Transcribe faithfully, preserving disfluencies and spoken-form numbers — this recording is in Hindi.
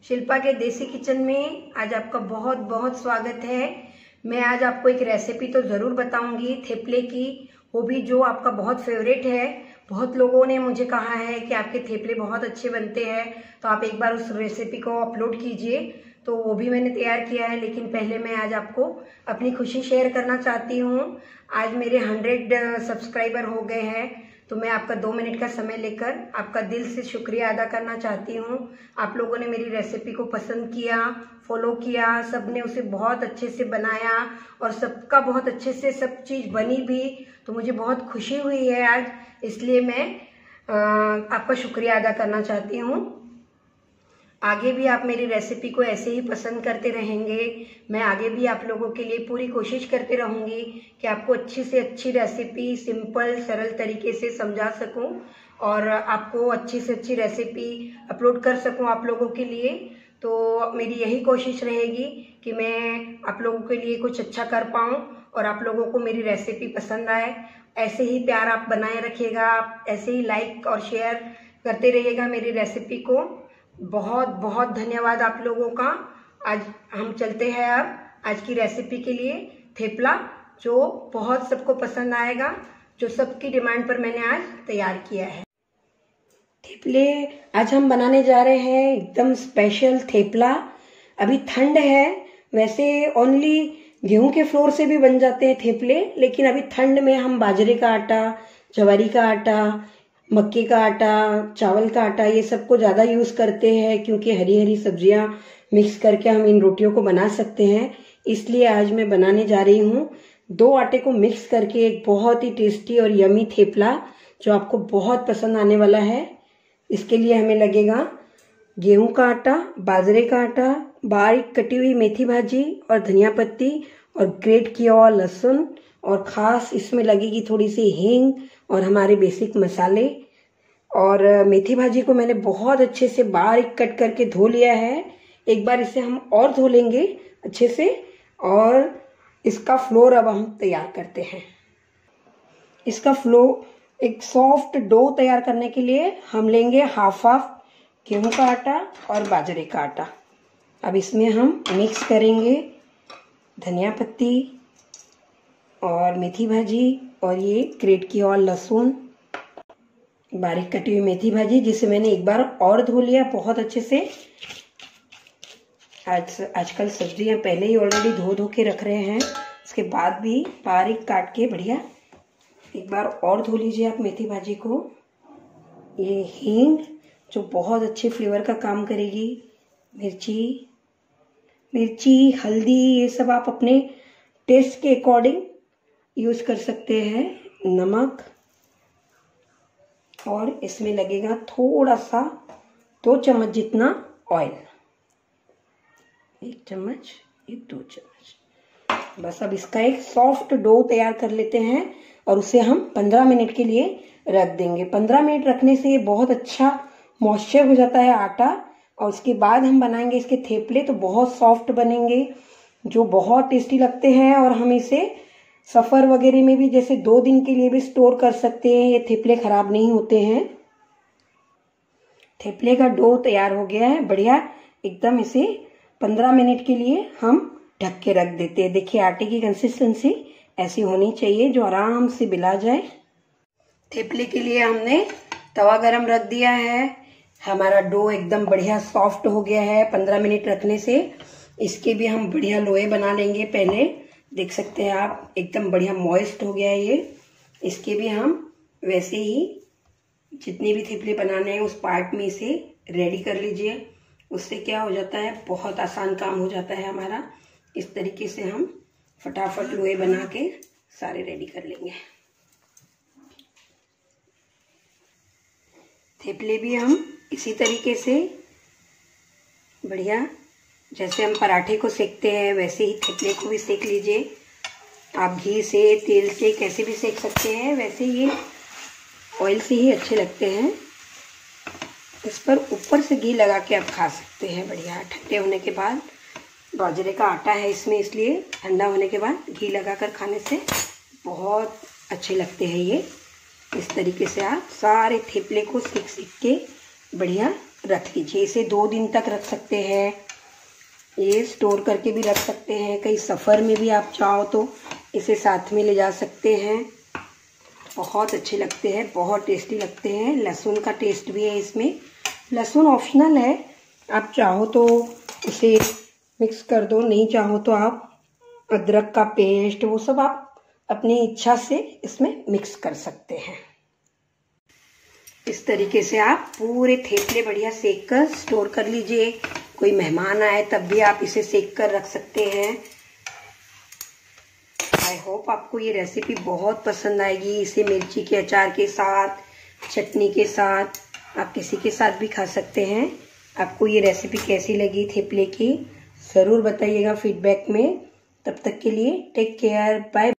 शिल्पा के देसी किचन में आज आपका बहुत बहुत स्वागत है। मैं आज आपको एक रेसिपी तो ज़रूर बताऊंगी थेपले की, वो भी जो आपका बहुत फेवरेट है। बहुत लोगों ने मुझे कहा है कि आपके थेपले बहुत अच्छे बनते हैं, तो आप एक बार उस रेसिपी को अपलोड कीजिए। तो वो भी मैंने तैयार किया है, लेकिन पहले मैं आज आपको अपनी खुशी शेयर करना चाहती हूँ। आज मेरे हंड्रेड सब्सक्राइबर हो गए हैं, तो मैं आपका दो मिनट का समय लेकर आपका दिल से शुक्रिया अदा करना चाहती हूँ। आप लोगों ने मेरी रेसिपी को पसंद किया, फॉलो किया, सबने उसे बहुत अच्छे से बनाया और सबका बहुत अच्छे से सब चीज़ बनी भी, तो मुझे बहुत खुशी हुई है आज। इसलिए मैं आ, आपका शुक्रिया अदा करना चाहती हूँ। आगे भी आप मेरी रेसिपी को ऐसे ही पसंद करते रहेंगे। मैं आगे भी आप लोगों के लिए पूरी कोशिश करते रहूँगी कि आपको अच्छी से अच्छी रेसिपी सिंपल सरल तरीके से समझा सकूं और आपको अच्छी से अच्छी रेसिपी अपलोड कर सकूं आप लोगों के लिए। तो मेरी यही कोशिश रहेगी कि मैं आप लोगों के लिए कुछ अच्छा कर पाऊँ और आप लोगों को मेरी रेसिपी पसंद आए। ऐसे ही प्यार आप बनाए रखिएगा, आप ऐसे ही लाइक और शेयर करते रहिएगा मेरी रेसिपी को। बहुत बहुत धन्यवाद आप लोगों का। आज हम चलते हैं अब आज की रेसिपी के लिए, थेपला, जो बहुत सबको पसंद आएगा, जो सबकी डिमांड पर मैंने आज तैयार किया है। थेपले आज हम बनाने जा रहे हैं, एकदम स्पेशल थेपला। अभी ठंड है, वैसे ओनली गेहूं के फ्लोर से भी बन जाते हैं थेपले, लेकिन अभी ठंड में हम बाजरे का आटा, ज्वारी का आटा, मक्के का आटा, चावल का आटा, ये सबको ज़्यादा यूज़ करते हैं, क्योंकि हरी हरी सब्जियां मिक्स करके हम इन रोटियों को बना सकते हैं। इसलिए आज मैं बनाने जा रही हूँ दो आटे को मिक्स करके एक बहुत ही टेस्टी और यमी थेपला, जो आपको बहुत पसंद आने वाला है। इसके लिए हमें लगेगा गेहूं का आटा, बाजरे का आटा, बारीक कटी हुई मेथी भाजी और धनिया पत्ती और ग्रेट किया हुआ लहसुन, और ख़ास इसमें लगेगी थोड़ी सी हींग और हमारे बेसिक मसाले। और मेथी भाजी को मैंने बहुत अच्छे से बारीक कट करके धो लिया है। एक बार इसे हम और धो लेंगे अच्छे से, और इसका फ्लोर अब हम तैयार करते हैं। इसका फ्लो एक सॉफ्ट डो तैयार करने के लिए हम लेंगे हाफ हाफ गेहूं का आटा और बाजरे का आटा। अब इसमें हम मिक्स करेंगे धनिया पत्ती और मेथी भाजी और ये ग्रेट किया हुआ लहसुन, बारीक कटी हुई मेथी भाजी, जिसे मैंने एक बार और धो लिया बहुत अच्छे से। आज आजकल सब्जियां पहले ही ऑलरेडी धो धो के रख रहे हैं, उसके बाद भी बारीक काट के बढ़िया एक बार और धो लीजिए आप मेथी भाजी को। ये हींग जो बहुत अच्छे फ्लेवर का काम करेगी, मिर्ची मिर्ची हल्दी, ये सब आप अपने टेस्ट के अकॉर्डिंग यूज कर सकते हैं। नमक, और इसमें लगेगा थोड़ा सा दो चम्मच जितना ऑयल, एक चम्मच, ये दो चम्मच। बस अब इसका एक सॉफ्ट डो तैयार कर लेते हैं और उसे हम पंद्रह मिनट के लिए रख देंगे। पंद्रह मिनट रखने से ये बहुत अच्छा मॉइस्चर हो जाता है आटा, और उसके बाद हम बनाएंगे इसके थेपले, तो बहुत सॉफ्ट बनेंगे, जो बहुत टेस्टी लगते हैं। और हम इसे सफ़र वगैरह में भी जैसे दो दिन के लिए भी स्टोर कर सकते हैं, ये थेपले खराब नहीं होते हैं। थेपले का डो तैयार हो गया है बढ़िया एकदम। इसे पंद्रह मिनट के लिए हम ढक के रख देते हैं। देखिए आटे की कंसिस्टेंसी ऐसी होनी चाहिए जो आराम से बिला जाए। थेपले के लिए हमने तवा गरम रख दिया है। हमारा डो एकदम बढ़िया सॉफ्ट हो गया है पंद्रह मिनट रखने से। इसके भी हम बढ़िया लोए बना लेंगे। पहले देख सकते हैं आप, एकदम बढ़िया मॉइस्ट हो गया है ये। इसके भी हम वैसे ही जितने भी थेपले बनाने हैं उस पार्ट में इसे रेडी कर लीजिए। उससे क्या हो जाता है, बहुत आसान काम हो जाता है हमारा। इस तरीके से हम फटाफट लोए बना के सारे रेडी कर लेंगे। थेपले भी हम इसी तरीके से बढ़िया, जैसे हम पराठे को सेकते हैं वैसे ही थेपले को भी सेक लीजिए। आप घी से, तेल से कैसे भी सेक सकते हैं, वैसे ये ऑयल से ही अच्छे लगते हैं। इस पर ऊपर से घी लगा के आप खा सकते हैं बढ़िया। ठंडे होने के बाद, बाजरे का आटा है इसमें, इसलिए ठंडा होने के बाद घी लगाकर खाने से बहुत अच्छे लगते हैं ये। इस तरीके से आप सारे थेपले को सेक सेक के बढ़िया रख लीजिए। इसे दो दिन तक रख सकते हैं, ये स्टोर करके भी रख सकते हैं। कहीं सफ़र में भी आप चाहो तो इसे साथ में ले जा सकते हैं। बहुत अच्छे लगते हैं, बहुत टेस्टी लगते हैं। लहसुन का टेस्ट भी है इसमें। लहसुन ऑप्शनल है, आप चाहो तो इसे मिक्स कर दो, नहीं चाहो तो आप अदरक का पेस्ट वो सब आप अपनी इच्छा से इसमें मिक्स कर सकते हैं। इस तरीके से आप पूरे थेपले बढ़िया सेक कर स्टोर कर लीजिए। कोई मेहमान आए तब भी आप इसे सेक कर रख सकते हैं। आई होप आपको ये रेसिपी बहुत पसंद आएगी। इसे मिर्ची के अचार के साथ, चटनी के साथ, आप किसी के साथ भी खा सकते हैं। आपको ये रेसिपी कैसी लगी थेपले की ज़रूर बताइएगा फीडबैक में। तब तक के लिए टेक केयर, बाय।